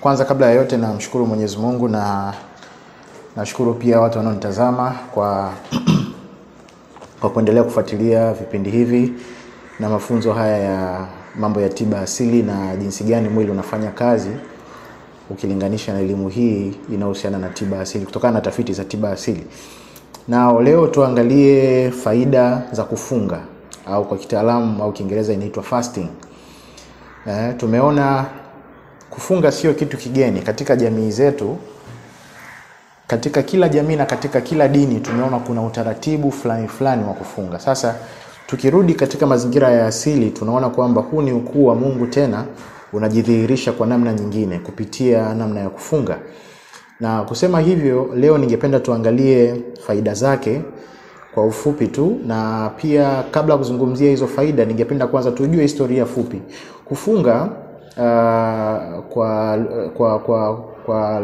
Kwanza kabla ya yote namshukuru Mwenyezi Mungu na nashukuru pia watu wanaonitazama kwa kuendelea kufuatilia vipindi hivi na mafunzo haya ya mambo ya tiba asili na jinsi gani mwili unafanya kazi ukilinganisha na elimu hii inayohusiana na tiba asili kutokana na tafiti za tiba asili. Na leo tuangalie faida za kufunga au kwa kitaalamu au Kiingereza inaitwa fasting. Tumeona kufunga sio kitu kigeni katika jamii zetu. Katika kila jamii na katika kila dini tumeona kuna utaratibu fulani wa kufunga. Sasa tukirudi katika mazingira ya asili tunaona kwamba huu ni ukuu wa Mungu tena unajidhihirisha kwa namna nyingine kupitia namna ya kufunga. Na kusema hivyo leo ningependa tuangalie faida zake kwa ufupi tu, na pia kabla kuzungumzia hizo faida ningependa kwanza tujue historia fupi. Kufunga kwa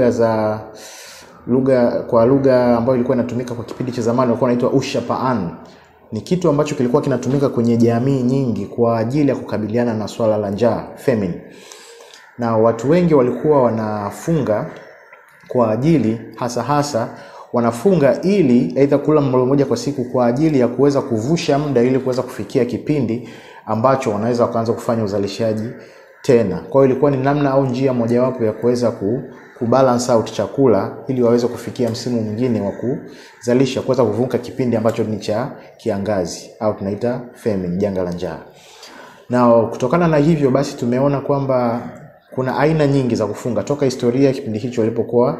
lugha ambayo ilikuwa inatumika kwa kipindi cha zamani ilikuwa inaitwa ushapaan. Ni kitu ambacho kilikuwa kinatumika kwenye jamii nyingi kwa ajili ya kukabiliana na swala la njaa, famine. Na watu wengi walikuwa wanafunga kwa ajili hasa wanafunga ili aidha kula mlo mmoja kwa siku kwa ajili ya kuweza kuvusha muda ili kuweza kufikia kipindi ambacho wanaweza kuanza kufanya uzalishaji tena. Kwa hiyo ilikuwa ni namna au njia mojawapo ya kuweza kubalance out chakula ili waweze kufikia msimu mwingine wa kuzalisha, kuweza kuvuka kipindi ambacho ni cha kiangazi au tunaita famine, janga la njaa. Na kutokana na hivyo basi tumeona kwamba kuna aina nyingi za kufunga toka historia kipindi hicho ilipokuwa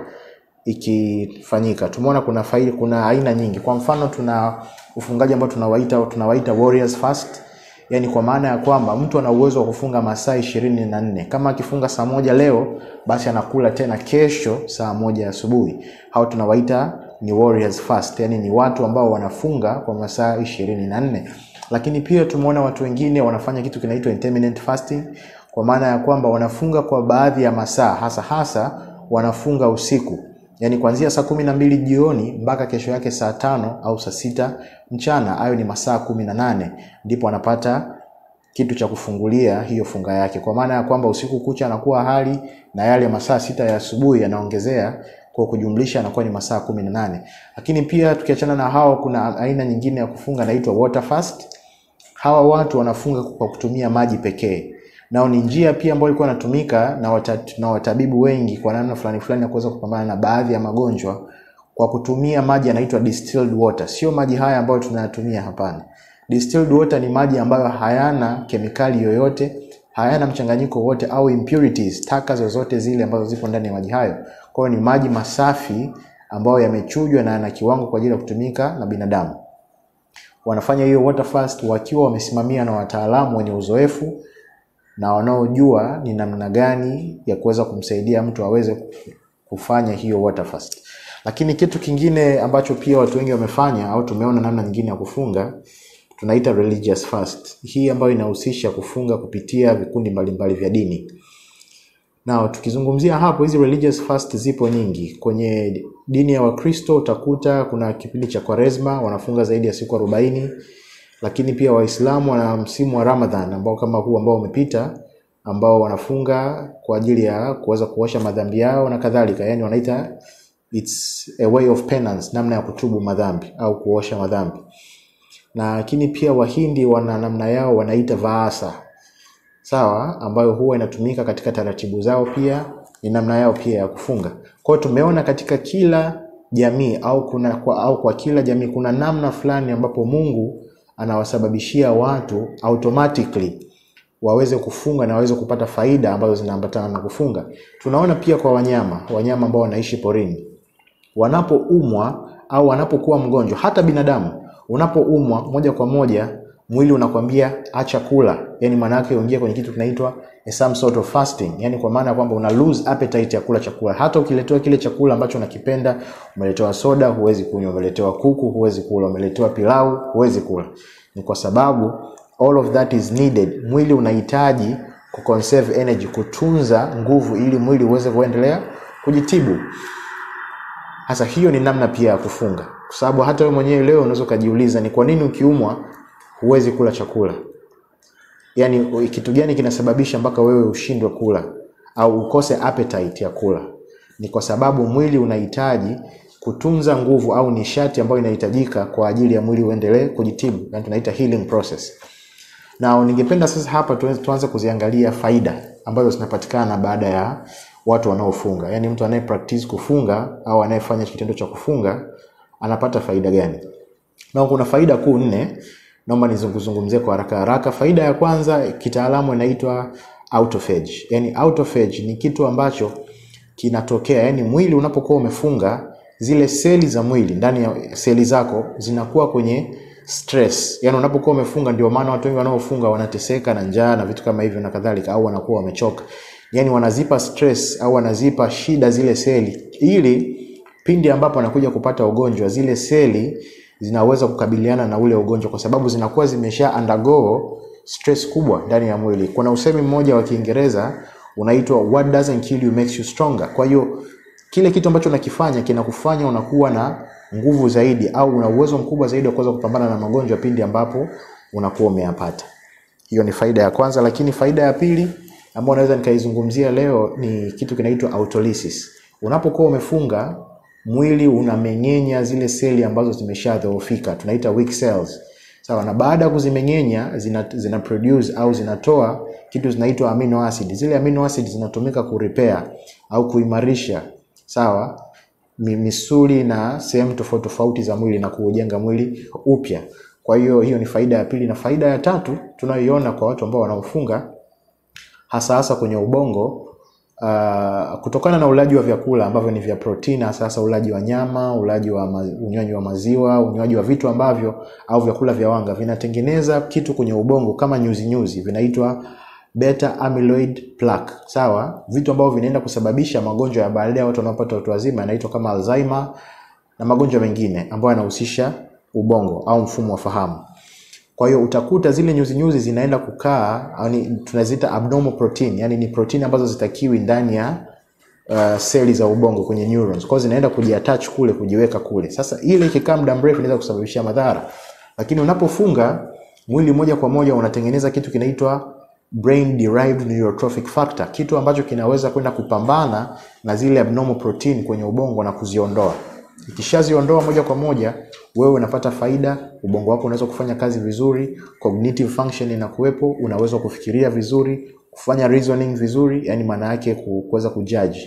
ikifanyika. Tumeona kuna aina nyingi. Kwa mfano tuna ufungaji ambao tunawaita warriors fast. Yani kwa maana ya kwamba mtu ana uwezo wa kufunga masaa 24. Kama akifunga saa moja leo basi anakula tena kesho saa moja asubuhi. Hao tunawaita ni warriors fast. Yani ni watu ambao wanafunga kwa masaa 24. Lakini pia tumeona watu wengine wanafanya kitu kinaitwa intermittent fasting, kwa maana ya kwamba wanafunga kwa baadhi ya masaa, hasa wanafunga usiku. Yani kuanzia saa 12 jioni mpaka kesho yake saa 5 au saa 6 mchana, hayo ni masaa 18, ndipo anapata kitu cha kufungulia hiyo funga yake. Kwa maana ya kwamba usiku kucha anakuwa hali na yale masaa 6 ya asubuhi yanaongezea, kwa kujumlisha anakuwa ni masaa 18. Lakini pia tukiachana na hao kuna aina nyingine ya kufunga inaitwa water fast. Hawa watu wanafunga kwa kutumia maji pekee. Nao ni njia pia ambayo ilikuwa inatumika na watabibu wengi kwa namna fulani ya kuweza kupambana na baadhi ya magonjwa kwa kutumia maji yanaitwa distilled water. Sio maji haya ambayo tunayatumia, hapana. Distilled water ni maji ambayo hayana kemikali yoyote, hayana mchanganyiko wote au impurities, taka zozote zile ambazo zipo ndani ya maji hayo. Kwa hiyo ni maji masafi ambayo yamechujwa na yana kiwango kwa ajili ya kutumika na binadamu. Wanafanya hiyo water fast wakiwa wamesimamia na wataalamu wenye uzoefu na wanaojua ni namna gani ya kuweza kumsaidia mtu aweze kufanya hiyo water fast. Lakini kitu kingine ambacho pia watu wengi wamefanya au tumeona namna nyingine ya kufunga tunaita religious fast. Hii ambayo inahusisha kufunga kupitia vikundi mbalimbali vya dini. Na tukizungumzia hapo, hizi religious fast zipo nyingi. Kwenye dini ya Wakristo utakuta kuna kipindi cha Kwaresma, wanafunga zaidi ya siku 40. Lakini pia Waislamu wana msimu wa Ramadhan ambao kama huu ambao umepita, ambao wanafunga kwa ajili ya kuweza kuosha madhambi yao na kadhalika. Yani wanaita it's a way of penance, namna ya kutubu madhambi au kuosha madhambi. Na lakini pia Wahindi wana namna yao wanaita Vaasa. Sawa, ambayo huwa inatumika katika taratibu zao, pia ni namna yao pia ya kufunga. Kwa hiyo tumeona katika kila jamii au kwa kila jamii kuna namna fulani ambapo Mungu anawasababishia watu automatically waweze kufunga na waweze kupata faida ambazo zinaambatana na kufunga. Tunaona pia kwa wanyama ambao wanaishi porini. Wanapoumwa au wanapokuwa mgonjwa, hata binadamu unapoumwa moja kwa moja mwili unakwambia acha kula. Yani maana yake uingia kwenye kitu kinaitwa some sort of fasting. Yani kwa maana kwamba una lose appetite ya kula chakula. Hata ukiletewa kile chakula ambacho unakipenda, umeletewa soda huwezi kunywa, umeletewa kuku huwezi kula, umeletewa pilau huwezi kula. Ni kwa sababu all of that is needed. Mwili unahitaji kuconserve energy, kutunza nguvu ili mwili uweze kuendelea kujitibu. Sasa hiyo ni namna pia ya kufunga. Kwa sababu hata wewe mwenyewe leo unaweza kujiuliza ni kwa nini ukiumwa huwezi kula chakula? Yani kitu gani kinasababisha mpaka wewe ushindwe kula? au ukose appetite ya kula, ni kwa sababu mwili unahitaji kutunza nguvu au nishati ambayo inahitajika kwa ajili ya mwili uendelee kujitibu, yani tunaita healing process. Na ningependa sasa hapa tuanze kuziangalia faida ambazo zinapatikana baada ya watu wanaofunga. Yani mtu anaye practice kufunga au anayefanya kitendo cha kufunga anapata faida gani? Na kuna faida kuu 4, naomba nizungumzie kwa haraka haraka. Faida ya kwanza kitaalamu inaitwa autophagy. Yani autophagy ni kitu ambacho kinatokea, yani mwili unapokuwa umefunga, zile seli za mwili ndani ya seli zako zinakuwa kwenye stress. Yani unapokuwa umefunga, ndio maana watu wengi wanaofunga wanateseka na njaa na vitu kama hivyo na kadhalika, au wanakuwa wamechoka. Yani wanazipa stress au wanazipa shida zile seli, ili pindi ambapo anakuja kupata ugonjwa, zile seli zinaweza kukabiliana na ule ugonjwa, kwa sababu zinakuwa zimesha undergo stress kubwa ndani ya mwili. Kuna usemi mmoja wa Kiingereza unaitwa what doesn't kill you makes you stronger. Kwa hiyo kile kitu ambacho unakifanya kinakufanya unakuwa na nguvu zaidi au una uwezo mkubwa zaidi wa kuweza kupambana na magonjwa pindi ambapo unakuwa umeyapata. Hiyo ni faida ya kwanza. Lakini faida ya pili ambayo naweza nikaizungumzia leo ni kitu kinaitwa autolysis. Unapokuwa umefunga, mwili unameng'enya zile seli ambazo zimeshadhoofika, tunaita weak cells. Sawa, na baada ya kuzimeng'enya zina produce au zinatoa kitu zinaitwa amino acid. Zile amino acid zinatumika kurepair au kuimarisha, sawa, misuli na sehemu tofauti tofauti za mwili na kuujenga mwili upya. Kwa hiyo ni faida ya pili. Na faida ya tatu tunayoiona kwa watu ambao wanaofunga, hasa kwenye ubongo, kutokana na ulaji wa vyakula ambavyo ni vya protein, hasa ulaji wa nyama, unywaji wa maziwa, unywaji wa vitu ambavyo au vyakula vya wanga vinatengeneza kitu kwenye ubongo kama nyuzi vinaitwa beta amyloid plaque. Sawa, vitu ambavyo vinaenda kusababisha magonjwa ya baadaye watu wanaopata watu wazima, yanaitwa kama Alzheimer na magonjwa mengine ambayo yanahusisha ubongo au mfumo wa fahamu. Kwa hiyo utakuta zile nyuzi zinaenda kukaa, yani tunaziita abnormal protein, yani ni protein ambazo zitakiwi ndani ya seli za ubongo kwenye neurons. Kwa hiyo zinaenda kujiattach kule, kujiweka kule. Sasa ile ikikaa muda mrefu inaweza kusababisha madhara. Lakini unapofunga, mwili moja kwa moja unatengeneza kitu kinaitwa brain derived neurotrophic factor, kitu ambacho kinaweza kwenda kupambana na zile abnormal protein kwenye ubongo na kuziondoa. Ikishaziondoa moja kwa moja, wewe unapata faida, ubongo wako unaweza kufanya kazi vizuri, cognitive function inakuwepo, unaweza kufikiria vizuri, kufanya reasoning vizuri, yani maana yake kuweza kujudge,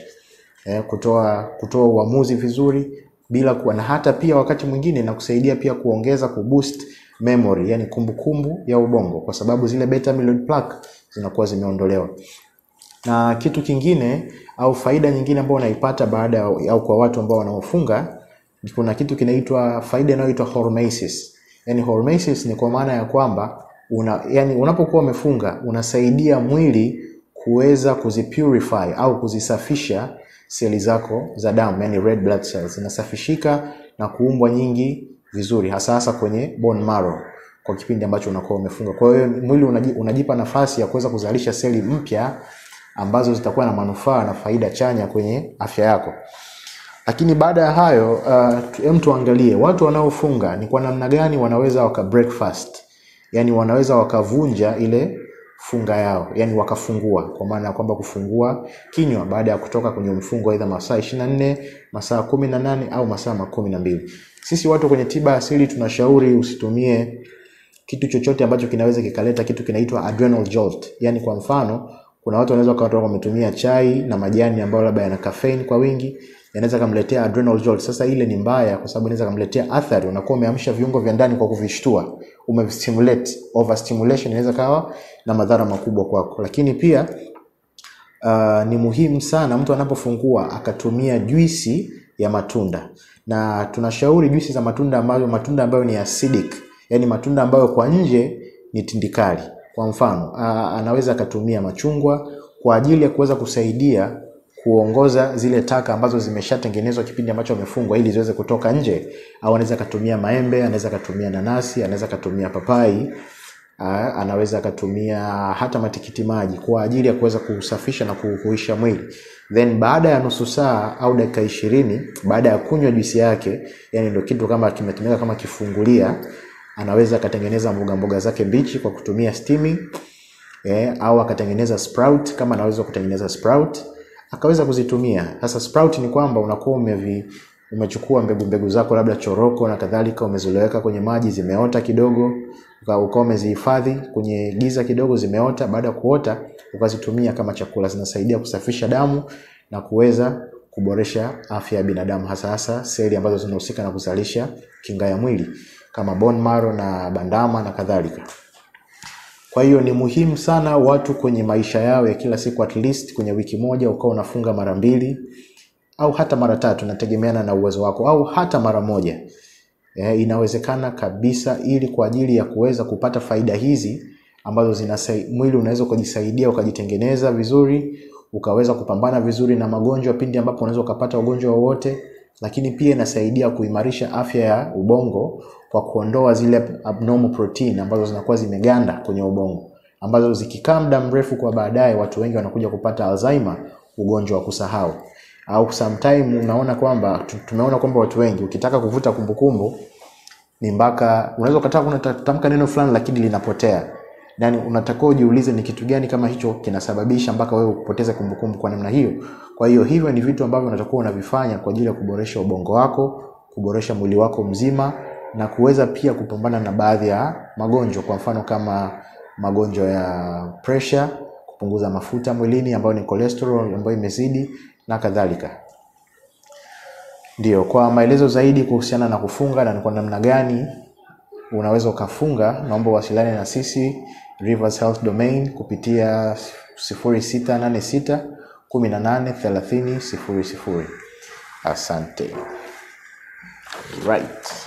kutoa uamuzi vizuri bila kuwa na, hata pia wakati mwingine na kusaidia pia kuongeza kuboost memory, yani kumbukumbu ya ubongo, kwa sababu zile beta amyloid plaque zinakuwa zimeondolewa. Na kitu kingine au faida nyingine ambayo unaipata baada au kwa watu ambao wanaofunga, kuna kitu kinaitwa faida inayoitwa hormesis. Yani hormesis ni kwa maana ya kwamba unapokuwa umefunga, unasaidia mwili kuweza kuzipurify au kuzisafisha seli zako za damu, yani red blood cells zinasafishika na kuumbwa nyingi vizuri, hasa kwenye bone marrow kwa kipindi ambacho unakuwa umefunga. Kwa hiyo mwili unajipa nafasi ya kuweza kuzalisha seli mpya ambazo zitakuwa na manufaa na faida chanya kwenye afya yako. Lakini baada ya hayo, tuangalie watu wanaofunga ni kwa namna gani wanaweza waka break fast. Yani wanaweza wakavunja ile funga yao, yani wakafungua, kwa maana kwamba kufungua kinywa baada ya kutoka kwenye mfungo aidha masaa 24, masaa 18 au masaa 12. Sisi watu kwenye tiba asili tunashauri usitumie kitu chochote ambacho kinaweza kikaleta kitu kinaitwa adrenal jolt. Yani kwa mfano, kuna watu wanaweza kuwa wametumia chai na majani ambayo labda yana caffeine kwa wingi, yanaweza kumletea adrenal jolt. Sasa ile ni mbaya kwa sababu inaweza kumletea athari, unakuwa umeamsha viungo vya ndani kwa kuvishtua, umestimulate, overstimulation inaweza kawa na madhara makubwa kwako. Lakini pia ni muhimu sana mtu anapofungua akatumia juisi ya matunda. Na tunashauri juisi za matunda ambayo ni acidic, yani matunda ambayo kwa nje ni tindikali. Kwa mfano, anaweza akatumia machungwa kwa ajili ya kuweza kusaidia kuongoza zile taka ambazo zimeshatengenezwa kipindi ambacho amefungwa ili ziweze kutoka nje. Au anaweza kutumia maembe, anaweza kutumia nanasi, anaweza kutumia papai, anaweza kutumia hata matikiti maji kwa ajili ya kuweza kusafisha na kuhuisha mwili. Then baada ya nusu saa au dakika 20 baada ya kunywa juisi yake, yani ndio kitu kama kimetumika kama kifungulia, anaweza kutengeneza mboga zake mbichi kwa kutumia steaming. au akatengeneza sprout, kama anaweza kutengeneza sprout akaweza kuzitumia. Sasa sprout ni kwamba unakuwa umechukua mbegu zako labda choroko na kadhalika, umeziloweka kwenye maji, zimeota kidogo, ukawa umezihifadhi kwenye giza kidogo, zimeota. Baada ya kuota ukazitumia kama chakula. Zinasaidia kusafisha damu na kuweza kuboresha afya ya binadamu, hasa seli ambazo zinahusika na kuzalisha kinga ya mwili kama bone marrow na bandama na kadhalika. Kwa hiyo ni muhimu sana watu kwenye maisha yao ya kila siku, at least kwenye wiki moja ukao unafunga mara 2 au hata mara 3, nategemeana na uwezo wako, au hata mara 1. Inawezekana kabisa, ili kwa ajili ya kuweza kupata faida hizi ambazo mwili unaweza kujisaidia ukajitengeneza vizuri, ukaweza kupambana vizuri na magonjwa pindi ambapo unaweza kupata ugonjwa wowote. Lakini pia inasaidia kuimarisha afya ya ubongo kwa kuondoa zile abnormal protein ambazo zinakuwa zimeganda kwenye ubongo, ambazo zikikaa muda mrefu kwa baadaye watu wengi wanakuja kupata Alzheimer, ugonjwa wa kusahau. Au sometime tumeona kwamba watu wengi ukitaka kuvuta kumbukumbu ni mpaka unaweza kutamka neno fulani lakini linapotea. Yaani unatakiwa ujiulize ni kitu gani kama hicho kinasababisha mpaka wewe kupoteza kumbukumbu kwa namna hiyo. Kwa hiyo hivyo ni vitu ambavyo unatakiwa unavifanya kwa ajili ya kuboresha ubongo wako, kuboresha mwili wako mzima, na kuweza pia kupambana na baadhi ya magonjwa, kwa mfano kama magonjwa ya pressure, kupunguza mafuta mwilini ambayo ni cholesterol ambayo imezidi na kadhalika. Ndio, kwa maelezo zaidi kuhusiana na kufunga na kwa namna gani unaweza ukafunga, naomba wasiliane na sisi Rivers Health Domain kupitia 0686 18 30 00. Asante. Right.